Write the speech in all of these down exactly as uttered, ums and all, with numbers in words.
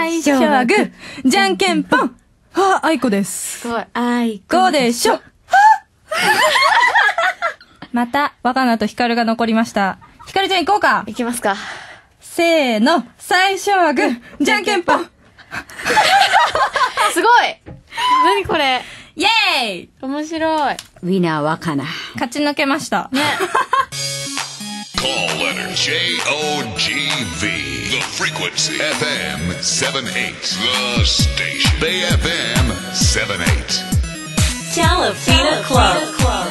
最初はグー、じゃんけんぽん。はぁ、あいこです。 すごい。あいこでしょ。はぁまた、若菜とヒカルが残りました。ヒカルちゃん行こうか。 行きますか。 せーの、最初はグー、じゃんけんぽん。 すごい。何これ。 イェーイ。 面白い。 ウィナー若菜。 勝ち抜けました。ね。 Call letter J O G V The Frequency エフエム seven eight The Station Bay エフエム seven eight Calafina Club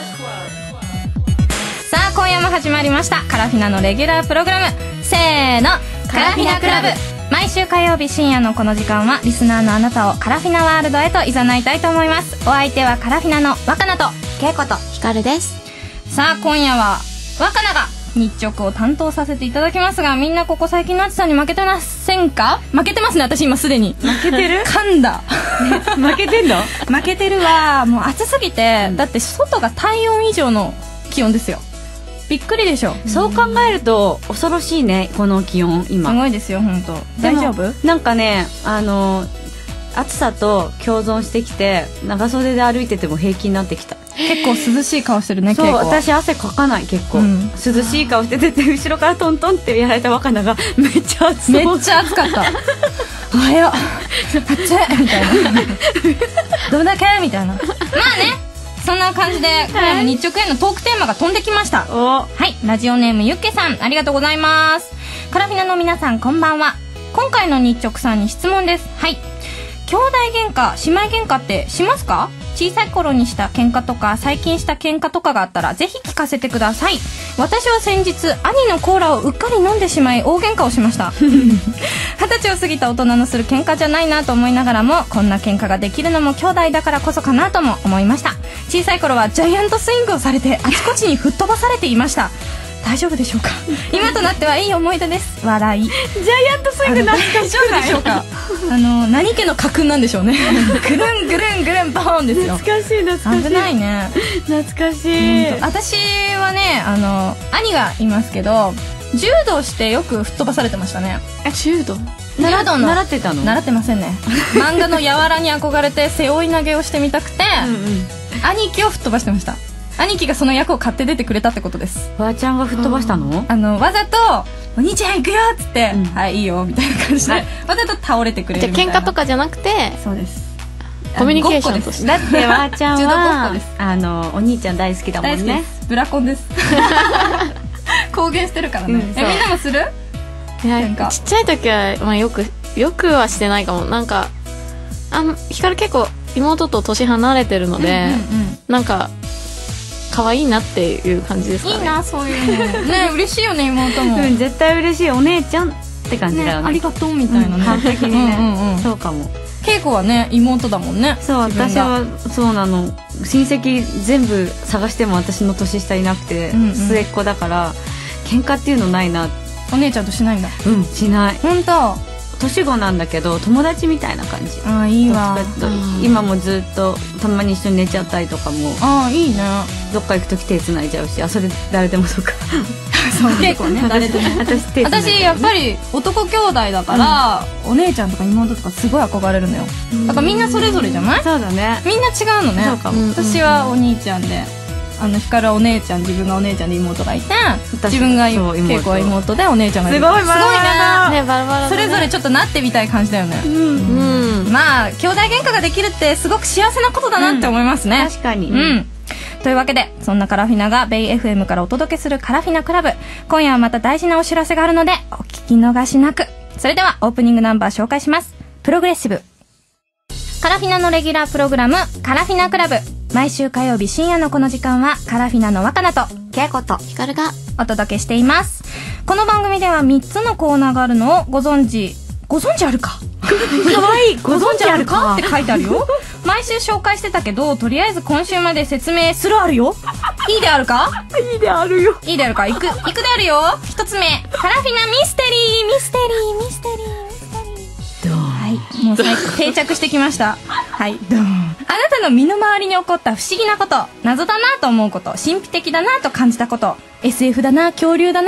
さあ今夜も始まりましたカラフィナのレギュラープログラムせーのカラフィナクラブ。毎週火曜日深夜のこの時間はリスナーのあなたをカラフィナワールドへと誘いたいと思います。お相手はカラフィナの若菜とけいことひかるです。 さあ今夜は若菜が日直を担当させていただきますが、みんなここ最近の暑さに負けてませんか？負けてますね、私今すでに。負けてる？噛んだ、 ね、負けてんの？ 負けてるわ。もう暑すぎて、うん、だって外が体温以上の気温ですよ。びっくりでしょ。 そう考えると恐ろしいね、この気温今。 すごいですよ、本当。大丈夫？ なんかね、あの暑さと共存してきて、長袖で歩いてても平気になってきた。 結構涼しい顔してるね。 そう、私汗かかない結構、うん、涼しい顔してて、後ろからトントンってやられた若菜がめっちゃ暑そう。 めっちゃ暑かった。おはよう、暑いみたいな。どれだけみたいな。まあね、そんな感じで今夜の日直へのトークテーマが飛んできました。はい、ラジオネームゆっけさん、ありがとうございます。カラフィナの皆さんこんばんは。今回の日直さんに質問です。はい、兄弟喧嘩、姉妹喧嘩ってしますか？小さい頃にした喧嘩とか最近した喧嘩とかがあったらぜひ聞かせてください。私は先日兄のコーラをうっかり飲んでしまい大喧嘩をしました。二十歳を過ぎた大人のする喧嘩じゃないなと思いながらも、こんな喧嘩ができるのも兄弟だからこそかなとも思いました。小さい頃はジャイアントスイングをされてあちこちに吹っ飛ばされていました。大丈夫でしょうか？今となってはいい思い出です。笑い。ジャイアントスイング懐かしくない？大丈夫でしょうか？あの何家の家訓なんでしょうね。ぐるんぐるんぐるんボーンですよ。 懐かしい懐かしい。 危ないね。 懐かしい。 私はね、あの兄がいますけど、柔道してよく吹っ飛ばされてましたね。 え、柔道？ 柔道の習ってたの？ 習ってませんね。漫画の柔らに憧れて背負い投げをしてみたくて、うん、うん、兄貴を吹っ飛ばしてました。兄貴がその役を買って出てくれたってことです。 ばあちゃんが吹っ飛ばしたの？ あのわざとお兄ちゃん行くよっつって、うん、はいいいよみたいな感じで、はい、わざと倒れてくれるみたいな。 じゃあ喧嘩とかじゃなくて、 そうです。 コミュニケーションとして。 だってばあちゃんはあのお兄ちゃん大好きだもんね。大好きです。 ブラコンです。公言してるからね。うん、えみんなもする？ いやちっちゃい時はまあよくよくはしてないかも。なんかあんひかる結構妹と年離れてるので、うんうんうん、なんか。可愛いなっていう感じですかね。 いいなそういうのね。嬉しいよね妹も、 うん、絶対嬉しい。お姉ちゃんって感じだよね。 ね、ありがとうみたいなね、 完璧にね。うんうん、うん、そうかも。 恵子はね妹だもんね。 そう、私はそうなの。親戚全部探しても私の年下いなくて、うんうん、末っ子だから喧嘩っていうのないな。 お姉ちゃんとしないんだ。 うん、しない。 本当。 年子なんだけど友達みたいな感じ。 ああいいわ。 今もずっとたまに一緒に寝ちゃったりとかも。 ああいいね。 どっか行く時手繋いじゃうし、あそれ誰でもそうか。 そう結構ね誰でも。 私手繋いじゃう。 私やっぱり男兄弟だから、うん、お姉ちゃんとか妹とかすごい憧れるのよ。だからみんなそれぞれじゃない？ そうだね。 みんな違うのね。 そうかも。 私はお兄ちゃんで。あの光はお姉ちゃん、自分がお姉ちゃんで妹がいて、自分が恵子は妹でお姉ちゃんがいる。 すごいバラバラね。バラバラ。それぞれちょっとなってみたい感じだよね。うんうん。まあ兄弟喧嘩ができるってすごく幸せなことだなって思いますね。 確かに。 うん。というわけでそんなカラフィナがベイ エフエム からお届けするカラフィナクラブ、今夜はまた大事なお知らせがあるのでお聞き逃しなく。それではオープニングナンバー紹介します。プログレッシブ。カラフィナのレギュラープログラムカラフィナクラブ。毎週火曜日深夜のこの時間はカラフィナの若菜とけいことひかるがお届けしています。この番組ではみっつのコーナーがあるのをご存知ご存知あるかかわいい。ご存知あるかって書いてあるよ。毎週紹介してたけど、とりあえず今週まで説明するあるよ。いいであるか？ いいであるよ。 いいであるか。いくいくであるよ。一つ目、カラフィナミステリーミステリーミステリーミステリー。ドーン。はい、もう定着してきました。はい、ドーン。あなたの身の回りに起こった不思議なこと、謎だなと思うこと、神秘的だなと感じたこと、エスエフ だな、恐竜だな、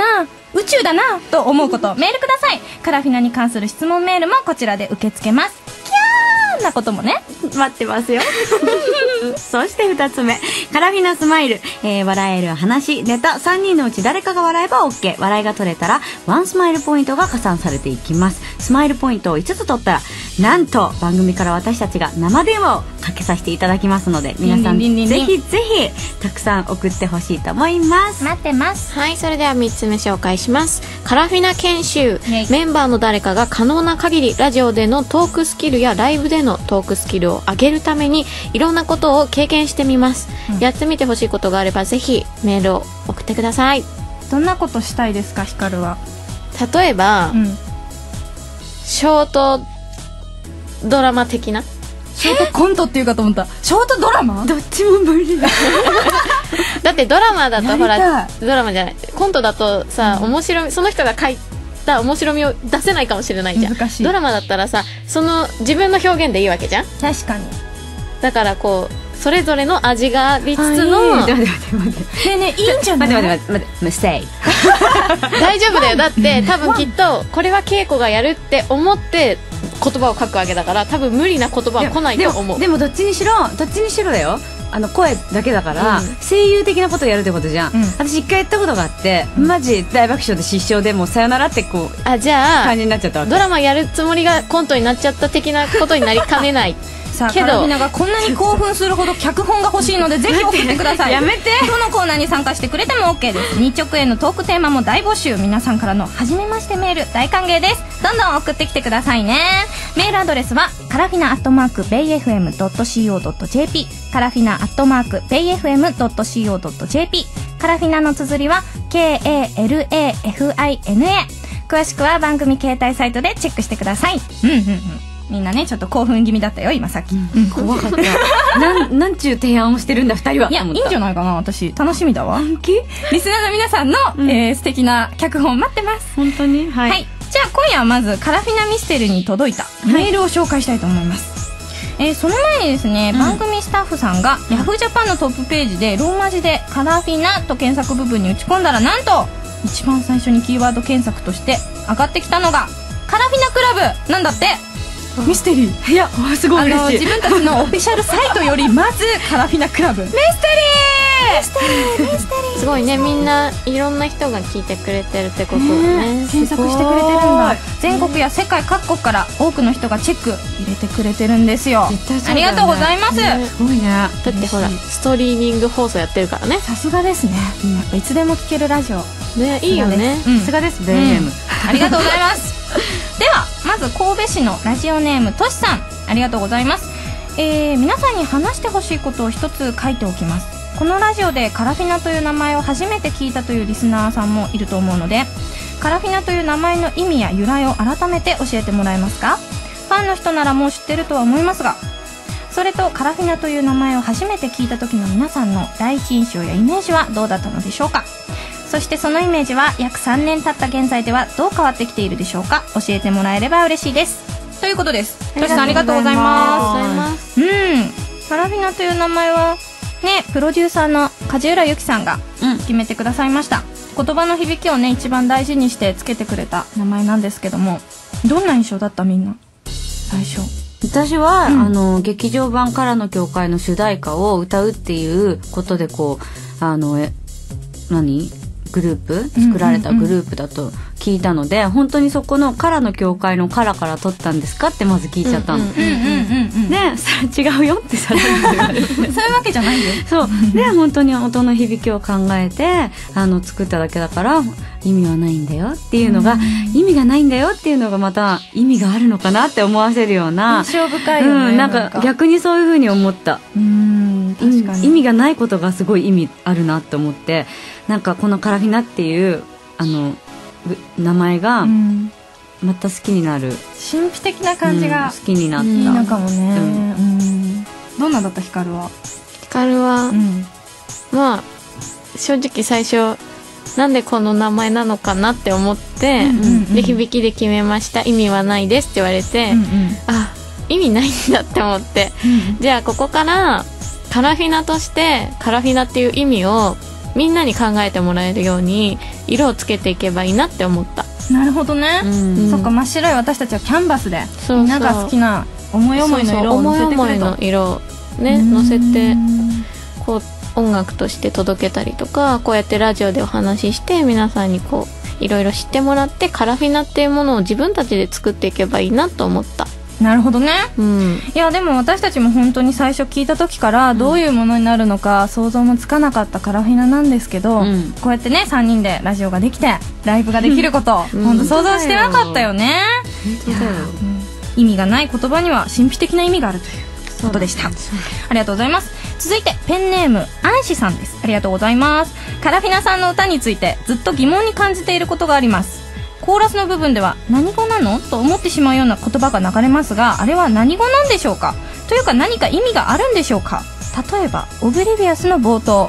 宇宙だなと思うことメールください。カラフィナに関する質問メールもこちらで受け付けます。キャーなこともね待ってますよそしてふたつめ、カラフィナスマイル、えー、笑える話、ネタ、さんにんのうち誰かが笑えば OK。 笑いが取れたらワンスマイルポイントが加算されていきます。スマイルポイントをいつつ取ったら、なんと番組から私たちが生電話をかけさせていただきますので、皆さんぜひぜひたくさん送ってほしいと思います。 待ってます。 はい、それではみっつめ紹介します。カラフィナ研修。メンバーの誰かが可能な限りラジオでのトークスキルやライブでのトークスキルを上げるためにいろんなことを経験してみます、うん、やってみてほしいことがあればぜひメールを送ってください。 どんなことしたいですか、ヒカルは。 例えば、うん、ショートドラマ的な、 ショートコントっていうかと思った。ショートドラマ、 どっちも無理だだってドラマだとほら、ドラマじゃないコントだとさ、うん、面白み、その人が書いた面白みを出せないかもしれないじゃん。 難しい。 ドラマだったらさ、その自分の表現でいいわけじゃん。 確かに。 だからこうそれぞれの味がありつつの、 待って待って待ってねえねえ、いいんじゃない。 待って待って待ってミステイ大丈夫だよ。だって多分きっとこれは稽古がやるって思って言葉を書くわけだから、多分無理な言葉は来ないと思う。 でも、でもどっちにしろどっちにしろだよ、あの声だけだから、うん、声優的なことをやるってことじゃん、うん、私一回やったことがあって、うん、マジ大爆笑で失笑でもうさよならってこうあじゃあ感じになっちゃったわけ。 ドラマやるつもりがコントになっちゃった的なことになりかねないさあ、カラフィナがこんなに興奮するほど脚本が欲しいのでぜひ送ってください。 やめて。 どのコーナーに参加してくれても OK です。日直へのトークテーマも大募集。皆さんからの初めましてメール大歓迎です。どんどん送ってきてくださいね。メールアドレスはカラフィナアットマークベイエフエムドットシーオードットジェーピー、 カラフィナアットマークベイエフエムドットシーオードットジェーピー、 カラフィナの綴りは ケーエーエルエーエフアイエヌエー。 詳しくは番組携帯サイトでチェックしてください。うんうんうん、みんなねちょっと興奮気味だったよ今さっき、うん、 怖かったなん、なんちゅう提案をしてるんだふたりは。 いやいいんじゃないかな、私楽しみだわ。 本気。 リスナーの皆さんの、うんえー、素敵な脚本待ってます。 本当に、はい、はい、 じゃあ今夜はまずカラフィナミステルに届いたメールを紹介したいと思います、はい、えー、その前にですね、うん、番組スタッフさんが ヤフージャパンのトップページでローマ字でカラフィナと検索部分に打ち込んだら、なんと一番最初にキーワード検索として上がってきたのがカラフィナクラブなんだって。ミステリー。 いやすごい嬉しい。 自分たちのオフィシャルサイトよりまずカラフィナクラブミステリーミステリーミステリーすごいね、みんないろんな人が聞いてくれてるってことね。 ね検索してくれてるんだ。全国や世界各国から多くの人がチェック入れてくれてるんですよ。 絶対そうだね、ありがとうございます、 ね、すごいね。だってほらストリーミング放送やってるからね。 さすがですね、うん、やっぱいつでも聞けるラジオね、いいよね。 さすがです、ベイエム、 ありがとうございますではまず神戸市のラジオネームとしさん、ありがとうございます。えー、皆さんに話してほしいことを一つ書いておきます。このラジオでカラフィナという名前を初めて聞いたというリスナーさんもいると思うので、カラフィナという名前の意味や由来を改めて教えてもらえますか。ファンの人ならもう知ってるとは思いますが、それとカラフィナという名前を初めて聞いた時の皆さんの第一印象やイメージはどうだったのでしょうか。そしてそのイメージは約さんねん経った現在ではどう変わってきているでしょうか。教えてもらえれば嬉しいですということです。としさんありがとうございます。うん、カラフィナという名前はね、プロデューサーの梶浦由紀さんが決めてくださいました、うん、言葉の響きをね一番大事にしてつけてくれた名前なんですけども、どんな印象だった？みんな最初。 私は、うん、あの劇場版からの教会の主題歌を歌うっていうことでこうあのえ何グループ作られたグループだと聞いたので、うんうんうん、本当にそこのカラの教会のカラから取ったんですかってまず聞いちゃったの。でそれ違うよってさらに言われてそういうわけじゃないよ。 そうで本当に音の響きを考えてあの作っただけだから意味はないんだよっていうのが、うん、意味がないんだよっていうのがまた意味があるのかなって思わせるような印象深いよね、 うん、なんか逆にそういう風に思った。 うーん確かに意味がないことがすごい意味あるなって思って、なんかこのカラフィナっていうあの名前がまた好きになる、 神秘的な感じが、うん、 好きになった。いいのかもね、うんうん、どんなだったヒカルは。 ヒカルは、うん、まあ正直最初なんでこの名前なのかなって思って、うんうんうん、で響きで決めました、意味はないですって言われて、うんうん、あ意味ないんだって思って、うん、じゃあここからカラフィナとしてカラフィナっていう意味をみんなに考えてもらえるように色をつけていけばいいなって思った。 なるほどね、うん、そっか、真っ白い私たちはキャンバスでみんなが好きな思い思いの色を乗せてくれと。 思い思いの色をね乗せてこう音楽として届けたりとか、こうやってラジオでお話しして皆さんにこういろいろ知ってもらって、カラフィナっていうものを自分たちで作っていけばいいなと思った。 なるほどね、 うん、 いやでも私たちも本当に最初聞いた時からどういうものになるのか想像もつかなかったカラフィナなんですけど、うん、こうやってねさんにんでラジオができてライブができること、うん、本当想像してなかったよね。 本当だよ。 意味がない言葉には神秘的な意味があるということでした。ありがとうございます。続いてペンネームアンシさんです。ありがとうございます。カラフィナさんの歌についてずっと疑問に感じていることがあります。コーラスの部分では何語なのと思ってしまうような言葉が流れますが、あれは何語なんでしょうか、というか何か意味があるんでしょうか。例えばオブリビアスの冒頭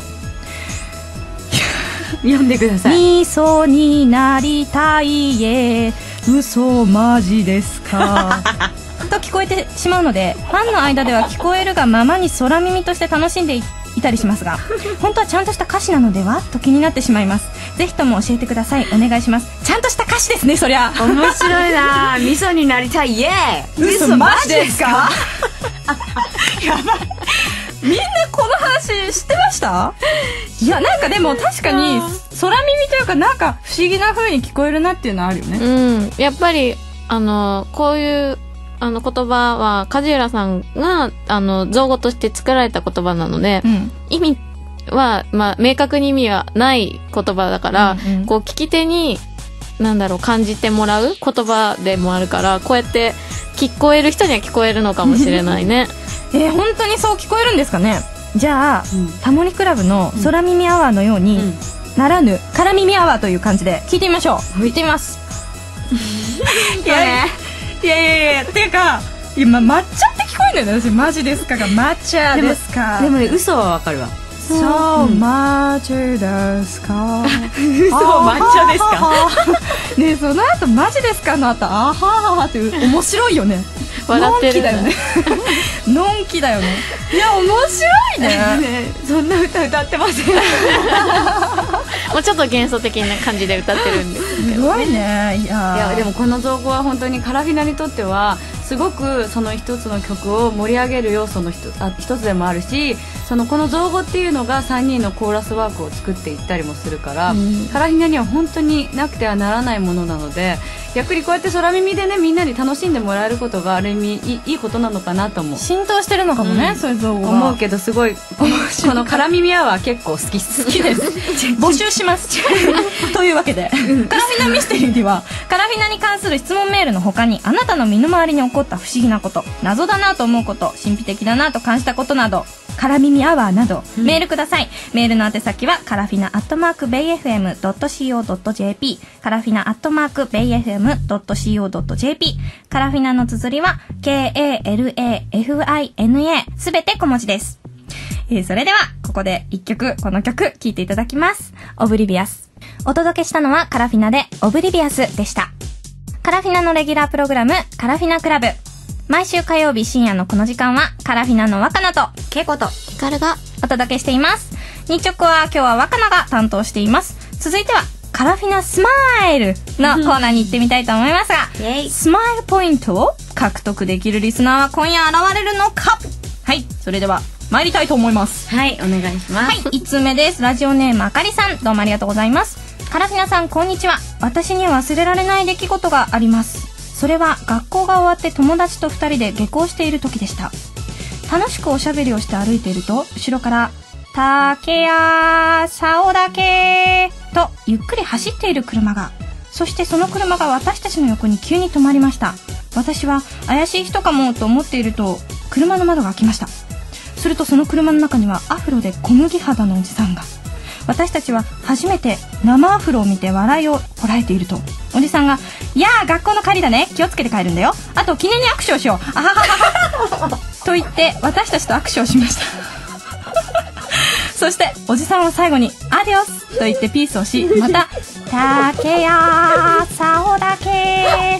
読んでください。 味噌になりたいえ嘘マジですかと聞こえてしまうので、ファンの間では聞こえるがままに空耳として楽しんでいたりしますが、本当はちゃんとした歌詞なのではと気になってしまいます。ぜひとも教えてください。お願いします。ちゃんとした歌詞ですね、そりゃ。 面白いな。味噌になりたいイエーイ。 嘘マジですかやばい。みんなこの話知ってました？いやなんかでも確かに空耳というかなんか不思議な風に聞こえるなっていうのはあるよね。 うん、やっぱりあのこういうあの言葉は梶浦さんがあの造語として作られた言葉なので、うん、意味は、まあ、明確に意味はない言葉だから、うんうん、こう聞き手になんだろう感じてもらう言葉でもあるから、こうやって聞こえる人には聞こえるのかもしれないね。 えー、本当にそう聞こえるんですかね。じゃあ、うん、タモリクラブの空耳アワーのように、うん、ならぬ空耳アワーという感じで聞いてみましょう。聞いてみます。いやいやいやいやいや、ていうか今抹茶って聞こえるんだよね。私マジですかが抹茶ですか。 でもね、嘘はわかるわ。 そう、抹茶ですか。 嘘抹茶ですか。 ねえ、その後マジですかの後、あはははって面白いよね。 笑ってるのんきだよね。のんきだよね。いや面白いね。 ね、そんな歌歌ってません。 もうちょっと幻想的な感じで歌ってるんですけど、ね、 すごいね。いや、 いやでもこの造語は本当にカラフィナにとってはすごくその一つの曲を盛り上げる要素の一つ、あ、一つでもあるし、そのこの造語っていうのがさんにんのコーラスワークを作っていったりもするから、うん、カラフィナには本当になくてはならないものなので、逆にこうやって空耳でねみんなに楽しんでもらえることがある意味いい、いいことなのかなと思う。 浸透してるのかもね、うん、そういう造語が思うけど、すごいこの空耳アワー結構好き好きです募集しますというわけでカラフィナミステリーではカラフィナに関する質問メールの他に、あなたの身の回りに起こった不思議なこと、謎だなと思うこと、神秘的だなと感じたことなど、カラ耳アワーなど、うん、メールください。メールの宛先はカラフィナアットマークベイエフエムドットシーオードットジェーピー、カラフィナアットマークベイエフエムドットシーオードットジェーピー、カラフィナの綴りは ケーエーエルエーエフアイエヌエー、 すべて小文字です。えー、それではここで一曲、この曲聴いていただきます。オブリビアス。お届けしたのはカラフィナでオブリビアスでした。カラフィナのレギュラープログラム、カラフィナクラブ。毎週火曜日深夜のこの時間はカラフィナの若菜とケイコとヒカルがお届けしています。日直は今日は若菜が担当しています。続いてはカラフィナスマイルのコーナーに行ってみたいと思いますが、スマイルポイントを獲得できるリスナーは今夜現れるのか。はい、それでは参りたいと思います。 はい、お願いします。 はい、いつつめです。ラジオネームあかりさん、どうもありがとうございます。カラフィナさん、こんにちは。私には忘れられない出来事があります。それは学校が終わって友達とふたりで下校している時でした。楽しくおしゃべりをして歩いていると、後ろから竹や竿だけとゆっくり走っている車が、そしてその車が私たちの横に急に止まりました。私は怪しい人かもと思っていると、車の窓が開きました。するとその車の中にはアフロで小麦肌のおじさんが。私たちは初めて生アフロを見て笑いをこらえていると、おじさんが、いやー学校の帰りだね、気をつけて帰るんだよ、あと記念に握手をしよう、あははははと言って私たちと握手をしましたそしておじさんは最後にアディオスと言ってピースをし、また竹や竿だけと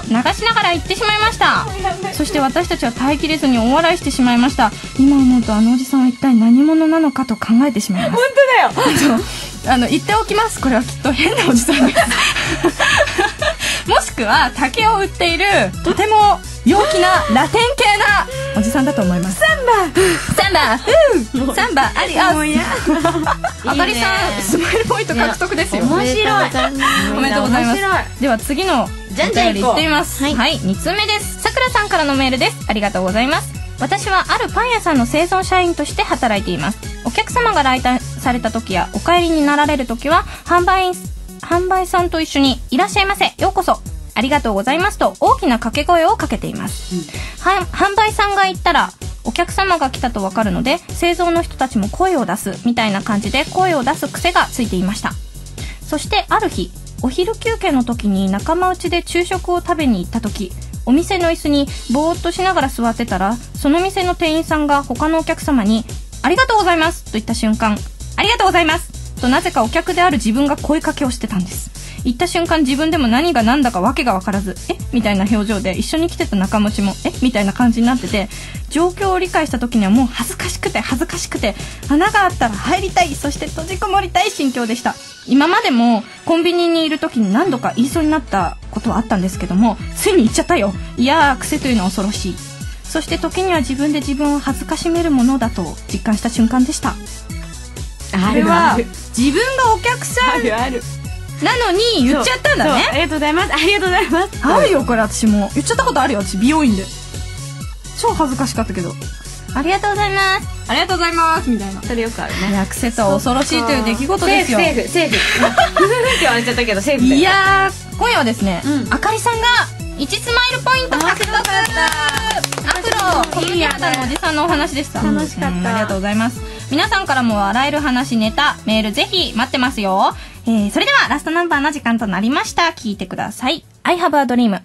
流しながら言ってしまいました。そして私たちは耐えきれずに大笑いしてしまいました。今思うとあのおじさんは一体何者なのかと考えてしまいます。 本当だよ。 あの言っておきます。これはきっと変なおじさんですもしくは竹を売っているとても陽気なラテン系なおじさんだと思います。サンバサンバうんサンバありああかりさんスマイルポイント獲得ですよ。 面白い。 おめでとうございます。では次のじゃんじゃん行こう。 いってみます。はい、はい、につうめです。さくらさんからのメールです。ありがとうございます。私はあるパン屋さんの製造社員として働いています。お客様が来店された時やお帰りになられる時は販売販売さんと一緒にいらっしゃいませ、ようこそ、ありがとうございますと大きな掛け声をかけています、うん、販売さんが言ったらお客様が来たとわかるので製造の人たちも声を出すみたいな感じで声を出す癖がついていました。そしてある日お昼休憩の時に仲間内で昼食を食べに行った時、お店の椅子にぼーっとしながら座ってたらその店の店員さんが他のお客様にありがとうございますと言った瞬間、ありがとうございますとなぜかお客である自分が声かけをしてたんです。言った瞬間自分でも何が何だかわけが分からずえみたいな表情で、一緒に来てた仲間内もえみたいな感じになってて、状況を理解した時にはもう恥ずかしくて恥ずかしくて穴があったら入りたい、そして閉じこもりたい心境でした。今までもコンビニにいる時に何度か言いそうになったことはあったんですけども、ついに言っちゃったよ。いやー癖というのは恐ろしい。そして時には自分で自分を恥ずかしめるものだと実感した瞬間でした。あれは自分がお客さんなのに言っちゃったんだね。 ありがとうございます、ありがとうございます。 あるよこれ、私も言っちゃったことあるよ。私美容院で超恥ずかしかったけど、ありがとうございますありがとうございますみたいな。 それよくあるね。 いや癖と恐ろしいという出来事ですよ。 セーフセーフセーフって言われちゃったけどセーフだよ。 いやー今夜はですね、うん、あかりさんがいちスマイルポイント獲得。アフロ小麦肌のおじさんのお話でした。 楽しかった、うん、 ありがとうございます。皆さんからも笑える話、ネタ、メールぜひ待ってますよ。えー、それではラストナンバーの時間となりました。聞いてください。I have a dream。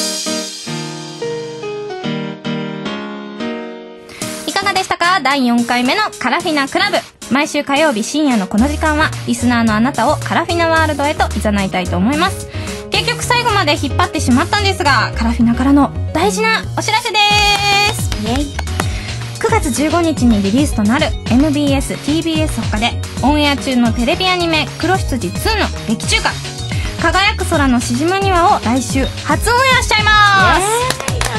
いかがでしたか？だいよんかいめのカラフィナクラブ。毎週火曜日深夜のこの時間はリスナーのあなたをカラフィナワールドへと誘いたいと思います。結局最後まで引っ張ってしまったんですが、カラフィナからの大事なお知らせです。イエイ。くがつじゅうごにちにリリースとなる エムビーエス、ティービーエス 他でオンエア中のテレビアニメ黒羊ツーの劇中歌輝く空のしじまにわを来週初オンエアしちゃいます。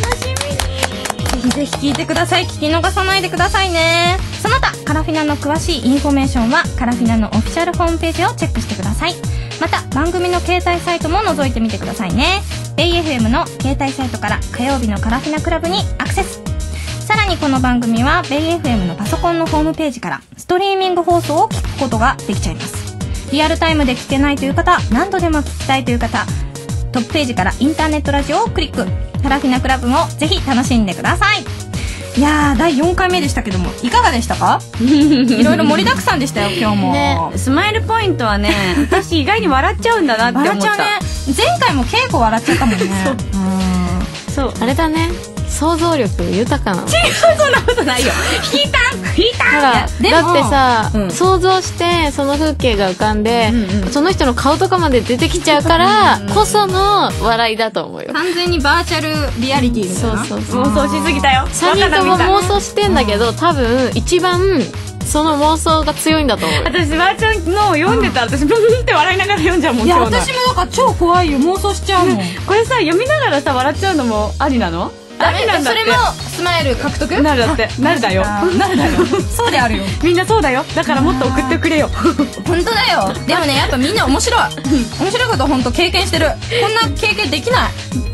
楽しみに。ぜひぜひ聞いてください。聞き逃さないでくださいね。その他カラフィナの詳しいインフォメーションはカラフィナのオフィシャルホームページをチェックしてください。また番組の携帯サイトも覗いてみてくださいね。 ベイエフエム の携帯サイトから火曜日のカラフィナクラブにアクセス。さらにこの番組は ベイエフエム のパソコンのホームページからストリーミング放送を聞くことができちゃいます。リアルタイムで聞けないという方、何度でも聞きたいという方、トップページからインターネットラジオをクリック。カラフィナクラブもぜひ楽しんでください。いやーだいよんかいめでしたけどもいかがでしたか？いろいろ盛りだくさんでしたよ今日も、ね、 スマイルポイントはね私意外に笑っちゃうんだなって思った。 笑っちゃうね。前回も結構笑っちゃったもんねそう、そうあれだね、想像力豊かな。違う、 そんなことないよ。引いた引いた。 ほらだってさ、うん、想像してその風景が浮かんで、うんうん、その人の顔とかまで出てきちゃうからこその笑いだと思うよ。 完全にバーチャルリアリティみたいな。 そうそうそう、 妄想しすぎたよ。 さんにんとも妄想してんだけど、多分一番その妄想が強いんだと思う。 私ばあちゃんの読んでたら、うん、私ブンって笑いながら読んじゃうもん。 いや私もなんか超怖いよ、妄想しちゃうもんこれさ読みながらさ笑っちゃうのもありなの？ ダメなんだって。それもスマイル獲得なるだって。なるだよなるだよそうであるよ。 みんなそうだよ。だからもっと送ってくれよ本当だよ。でもねやっぱみんな面白い面白いこと本当経験してる。こんな経験できない、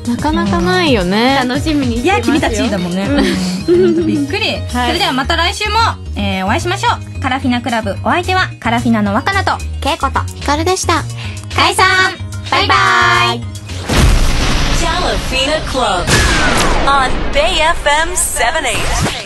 なかなかないよね。 楽しみにしてますよ。いや君たちだもんね、うん、びっくり、はい、それではまた来週も、えー、お会いしましょう。カラフィナクラブ、お相手はカラフィナの若菜とケイコとヒカルでした。 解散バイバイ。 Jalafina Club on Bay エフエム seventy-eight.